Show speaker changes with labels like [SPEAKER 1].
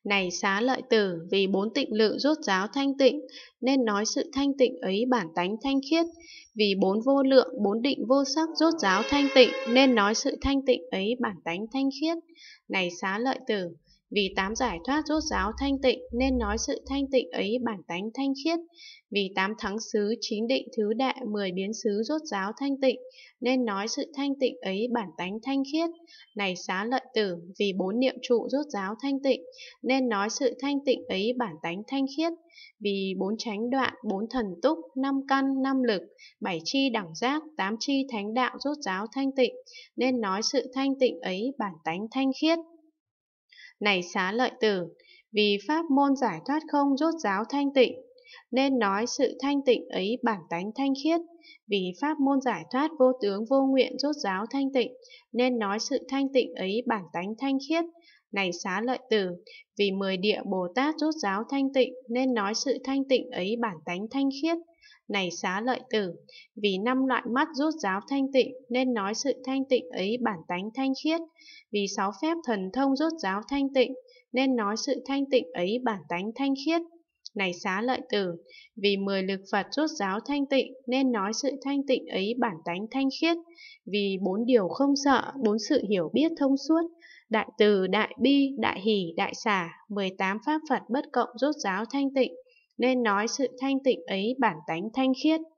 [SPEAKER 1] Này Xá Lợi Tử, vì bốn tịnh lự rốt ráo thanh tịnh, nên nói sự thanh tịnh ấy bản tánh thanh khiết. Vì bốn vô lượng, bốn định vô sắc rốt ráo thanh tịnh, nên nói sự thanh tịnh ấy bản tánh thanh khiết. Này Xá Lợi Tử, vì tám giải thoát rốt ráo thanh tịnh, nên nói sự thanh tịnh ấy bản tánh thanh khiết. Vì tám thắng xứ, chín định thứ đệ, 10 biến xứ rốt ráo thanh tịnh, nên nói sự thanh tịnh ấy bản tánh thanh khiết. Này Xá Lợi Tử, vì bốn niệm trụ rốt ráo thanh tịnh, nên nói sự thanh tịnh ấy bản tánh thanh khiết. Vì bốn chánh đoạn, bốn thần túc, năm căn, năm lực, bảy chi đẳng giác, tám chi thánh đạo rốt ráo thanh tịnh, nên nói sự thanh tịnh ấy bản tánh thanh khiết. Này Xá Lợi Tử, vì pháp môn giải thoát không rốt ráo thanh tịnh, nên nói sự thanh tịnh ấy bản tánh thanh khiết. Vì pháp môn giải thoát vô tướng vô nguyện rốt ráo thanh tịnh, nên nói sự thanh tịnh ấy bản tánh thanh khiết. Này Xá Lợi Tử, vì 10 địa Bồ Tát rốt ráo thanh tịnh, nên nói sự thanh tịnh ấy bản tánh thanh khiết. Này Xá Lợi Tử, vì 5 loại mắt rốt ráo thanh tịnh, nên nói sự thanh tịnh ấy bản tánh thanh khiết. Vì 6 phép thần thông rốt ráo thanh tịnh, nên nói sự thanh tịnh ấy bản tánh thanh khiết. Này Xá Lợi Tử, vì 10 lực Phật rốt ráo thanh tịnh, nên nói sự thanh tịnh ấy bản tánh thanh khiết. Vì 4 điều không sợ, 4 sự hiểu biết thông suốt, đại từ, đại bi, đại hỷ, đại xả, 18 pháp Phật bất cộng rốt ráo thanh tịnh, nên nói sự thanh tịnh ấy bản tánh thanh khiết.